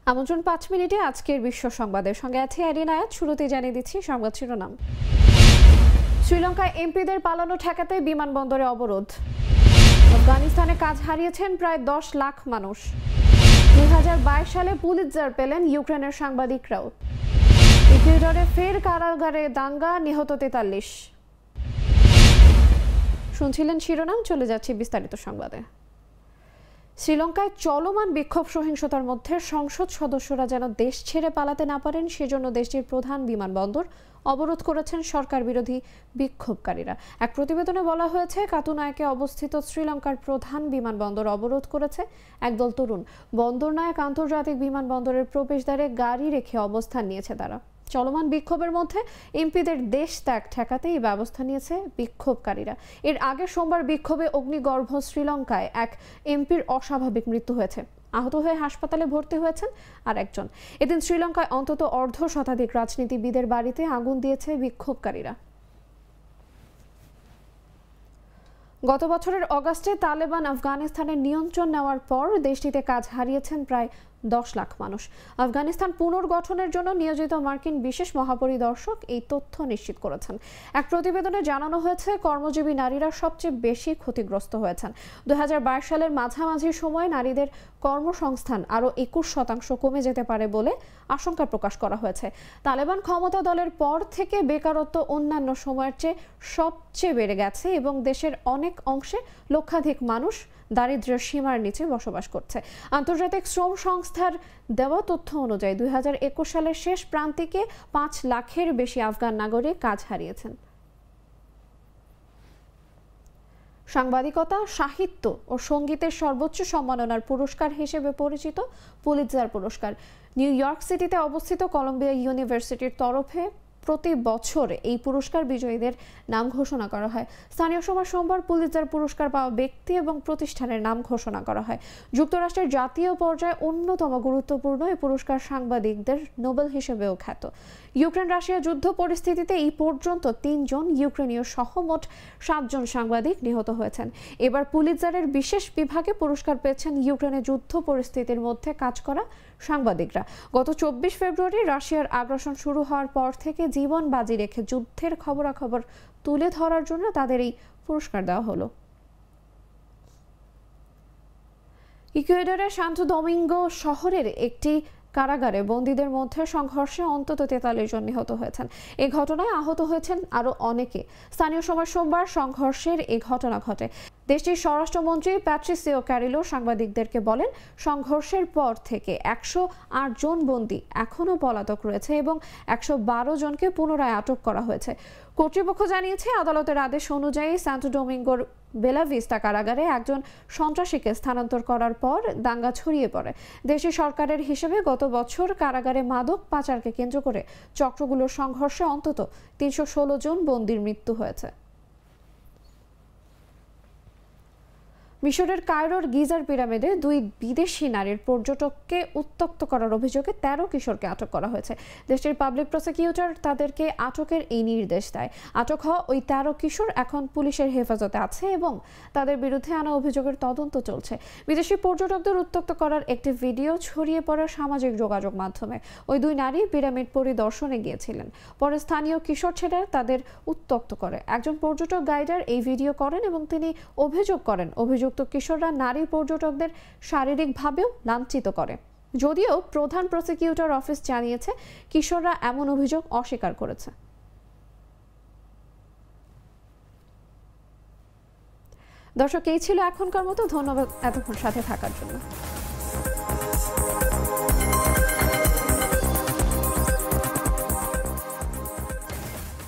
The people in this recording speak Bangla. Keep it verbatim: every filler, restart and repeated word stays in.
আমন্ত্রণ পাঁচ মিনিটে আজকের বিশ্ব সংবাদের সঙ্গে আছে আরিনায়াত। শুরুতে জানিয়ে দিচ্ছি সংবাদ শিরোনাম। শ্রীলঙ্কায় এমপিদের পালানো ঠেকাতে বিমানবন্দরে অবরোধ। আফগানিস্তানে কাজ হারিয়েছেন প্রায় দশ লাখ মানুষ। দুই হাজার বাইশ সালে পুলিৎজার পেলেন ইউক্রেনের সাংবাদিকরাও। ইকুয়েডরে ফের কারাগারে দাঙ্গা, নিহত তেতাল্লিশ। শুনছিলেন শিরোনাম, চলে যাচ্ছি বিস্তারিত সংবাদে। শ্রীলঙ্কায় চলমান বিক্ষোভ সহিংসতার মধ্যে সংসদ সদস্যরা যেন দেশ ছেড়ে পালাতে না পারেন সেজন্য দেশটির প্রধান বিমানবন্দর অবরোধ করেছেন সরকার বিরোধী বিক্ষোভকারীরা। এক প্রতিবেদনে বলা হয়েছে, কাতুনায়কে অবস্থিত শ্রীলঙ্কার প্রধান বিমানবন্দর অবরোধ করেছে একদল তরুণ। বন্দরনায়ক আন্তর্জাতিক বিমানবন্দরের প্রবেশদ্বারে গাড়ি রেখে অবস্থান নিয়েছে তারা। চলমান বিক্ষোভের মধ্যে এমপিদের দেশ ত্যাগ ঠেকাতে এই ব্যবস্থা নিয়েছে বিক্ষোভকারীরা। এর আগে সোমবার বিক্ষোভে অগ্নিগর্ভ শ্রীলঙ্কায় এক এমপির অস্বাভাবিক মৃত্যু হয়েছে। আহত হয়ে হাসপাতালে ভর্তি হয়েছেন আর একজন। এদিন শ্রীলঙ্কায় অন্তত অর্ধ শতাধিক রাজনীতিবিদের বাড়িতে আগুন দিয়েছে বিক্ষোভকারীরা। গত বছরের অগাস্টে তালেবান আফগানিস্তানের নিয়ন্ত্রণ নেওয়ার পর দেশটিতে কাজ হারিয়েছেন প্রায় দশ লাখ মানুষ। আফগানিস্তান পুনর্গঠনের জন্য নিয়োজিত মার্কিন বিশেষ মহাপরিদর্শক এই তথ্য নিশ্চিত করেছেন। এক প্রতিবেদনে জানানো হয়েছে, কর্মজীবী নারীরা সবচেয়ে বেশি ক্ষতিগ্রস্ত হয়েছেন। দুই হাজার বাইশ সালের মাঝামাঝি সময়ে নারীদের কর্মসংস্থান আরও একুশ শতাংশ কমে যেতে পারে বলে আশঙ্কা প্রকাশ করা হয়েছে। তালেবান ক্ষমতা দলের পর থেকে বেকারত্ব অন্যান্য সময়ের চেয়ে সবচেয়ে বেড়ে গেছে এবং দেশের অনেক অংশে লক্ষাধিক মানুষ দারিদ্র্যের সীমার নিচে বসবাস করছে। আন্তর্জাতিক শ্রম সংস্থার দেওয়া তথ্য অনুযায়ী দুই হাজার একুশ সালের শেষ প্রান্তিকে পাঁচ লাখের বেশি আফগান নাগরিক কাজ হারিয়েছেন। সাংবাদিকতা, সাহিত্য ও সঙ্গীতের সর্বোচ্চ সম্মাননার পুরস্কার হিসেবে পরিচিত পুলিৎজার পুরস্কার নিউ ইয়র্ক সিটিতে অবস্থিত কলম্বিয়া ইউনিভার্সিটির তরফে প্রতি বছর এই পুরস্কার বিজয়ীদের নাম ঘোষণা করা হয়। স্থানীয় সময় সোমবার পুলিৎজার পুরস্কার পাওয়া ব্যক্তি এবং প্রতিষ্ঠানের নাম ঘোষণা করা হয়। যুক্তরাষ্ট্রের জাতীয় পর্যায়ে অন্যতম গুরুত্বপূর্ণ এই পুরস্কার সাংবাদিকদের নোবেল হিসেবেও খ্যাত। ইউক্রেন রাশিয়া যুদ্ধ পরিস্থিতিতে এই পর্যন্ত তিনজন ইউক্রেনীয় সহ মোট সাতজন সাংবাদিক নিহত হয়েছেন। এবার পুলিৎজারের বিশেষ বিভাগে পুরস্কার পেয়েছেন ইউক্রেনের যুদ্ধ পরিস্থিতির মধ্যে কাজ করা সাংবাদিকরা। গত চব্বিশ ফেব্রুয়ারি রাশিয়ার আগ্রাসন শুরু হওয়ার পর থেকে জীবন বাজি রেখে যুদ্ধের খবরাখবর তুলে ধরার জন্য তাদের এই পুরস্কার দেওয়া হলো। ইকুয়েডরের সান্তো দোমিঙ্গো শহরের একটি কারাগারে বন্দীদের মধ্যে সংঘর্ষে অন্তত তেতাল্লিশ জন নিহত হয়েছেন। এই ঘটনায় আহত হয়েছেন আরও অনেকে। স্থানীয় সময় সোমবার সংঘর্ষের এই ঘটনা ঘটে। দেশটির স্বরাষ্ট্রমন্ত্রী প্যাট্রিসিও ক্যারিলো সাংবাদিকদেরকে বলেন, সংঘর্ষের পর থেকে একশো আট জন বন্দী এখনও পলাতক রয়েছে এবং একশো বারো জনকে পুনরায় আটক করা হয়েছে। কর্তৃপক্ষ জানিয়েছে, আদালতের আদেশ অনুযায়ী সান্তো ডোমিঙ্গোর বেলাভিস্তা কারাগারে একজন সন্ত্রাসীকে স্থানান্তর করার পর দাঙ্গা ছড়িয়ে পড়ে। দেশটির সরকারের হিসেবে গত বছর কারাগারে মাদক পাচারকে কেন্দ্র করে চক্রগুলোর সংঘর্ষে অন্তত তিনশো ষোলো জন বন্দীর মৃত্যু হয়েছে। মিশরের কায়রোর গিজার পিরামিডে দুই বিদেশি নারীর পর্যটককে উত্ত্যক্ত করার অভিযোগে তেরো কিশোরকে আটক করা হয়েছে। দেশটির পাবলিক প্রসিকিউটর তাদেরকে আটকের এই নির্দেশ দেয়। আটক হওয়া ওই তেরো কিশোর এখন পুলিশের হেফাজতে আছে এবং তাদের বিরুদ্ধে আনা অভিযোগের তদন্ত চলছে। বিদেশি পর্যটকদের উত্ত্যক্ত করার একটি ভিডিও ছড়িয়ে পড়ে সামাজিক যোগাযোগ মাধ্যমে। ওই দুই নারী পিরামিড পরিদর্শনে গিয়েছিলেন। পরে স্থানীয় কিশোর ছেলেরা তাদের উত্ত্যক্ত করে। একজন পর্যটক গাইডার এই ভিডিও করেন এবং তিনি অভিযোগ করেন অভিযোগ কিশোররা নারী পর্যটকদের শারীরিকভাবেও লাঞ্ছিত করে। যদিও প্রধান প্রসিকিউটর অফিস জানিয়েছে, কিশোররা এমন অভিযোগ অস্বীকার করেছে। দর্শক, এই ছিল এখনকার মতো। ধন্যবাদ এতক্ষণ সাথে থাকার জন্য।